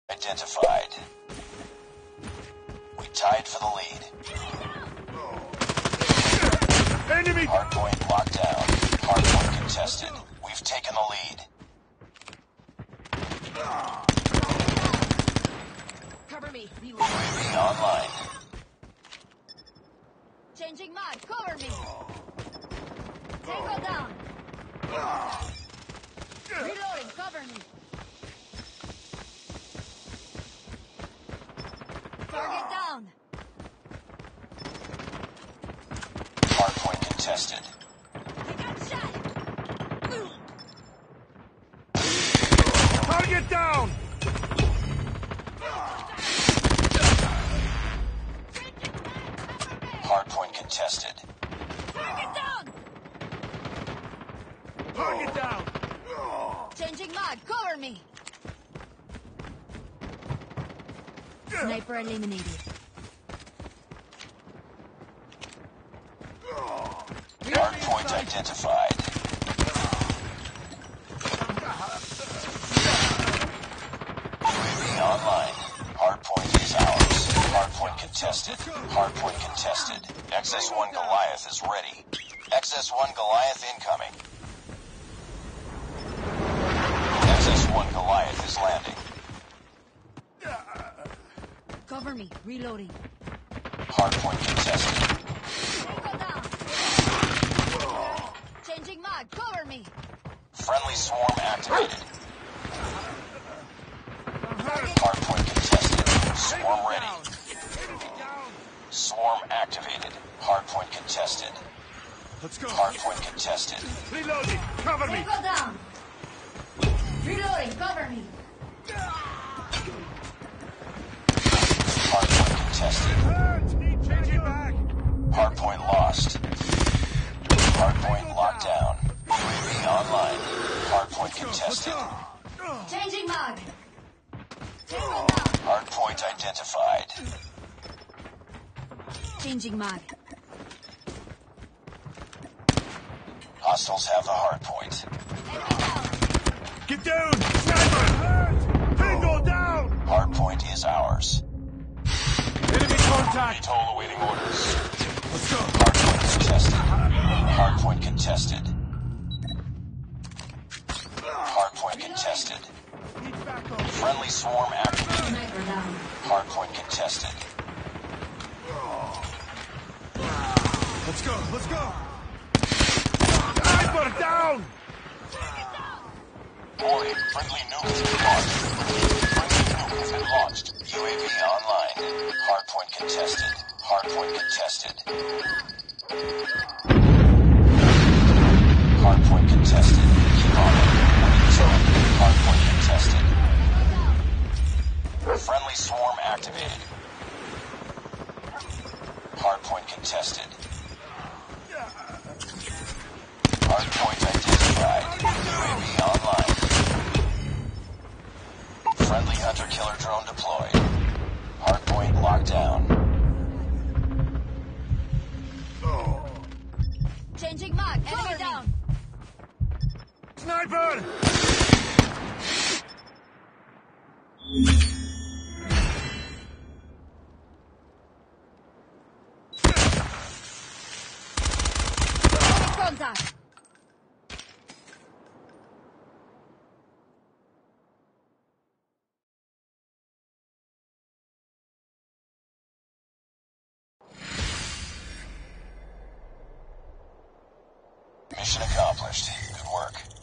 Identified. We tied for the lead. Enemy! Hardpoint locked down. Hardpoint contested. We've taken the lead. Cover me. UAV online. Changing mag. Cover me. Tango down. Reloading. Cover me. Target down. Hardpoint contested. I got shot. Target down! Hardpoint contested. Target down. Target down! Changing mag. Cover me. Sniper eliminated. Hardpoint identified. UAV online. Hardpoint is ours. Hardpoint contested. Hardpoint contested. XS-1 Goliath is ready. XS-1 Goliath incoming. XS-1 Goliath is landing. Cover me. Reloading. Hardpoint contested. Tango down. Changing mag. Cover me. Friendly swarm activated. Target. Hardpoint contested. Swarm ready. Enemy down! Swarm activated. Hardpoint contested. Let's go! Hardpoint contested. Reloading! Cover me! Tango down. Reloading. Cover me. Hardpoint contested. Changing back! Hardpoint lost. Hardpoint locked down. UAV online. Hardpoint contested. Changing mag. Tango down. Hardpoint identified. Changing mag. Hostiles have the hardpoint. Enemy down. Get down! Sniper! Tango down! Hardpoint is ours. Enemy contact! Atoll awaiting orders. Let's go! Hardpoint contested. Hardpoint contested. Hardpoint contested. Need backup! Friendly swarm activated. Sniper down. Hardpoint contested. Let's go! Let's go! Sniper down! Warning, friendly nuke has been launched. Friendly nuke has been launched. UAV online. Hardpoint contested. Hardpoint contested. Hardpoint contested. Keep on it. Winning zone. Hardpoint contested. Friendly swarm activated. Hardpoint contested. Hardpoint identified. UAV online. Friendly hunter-killer drone deployed. Hardpoint locked down. Changing mag. Enemy down. Sniper! Contact. Mission accomplished. Good work.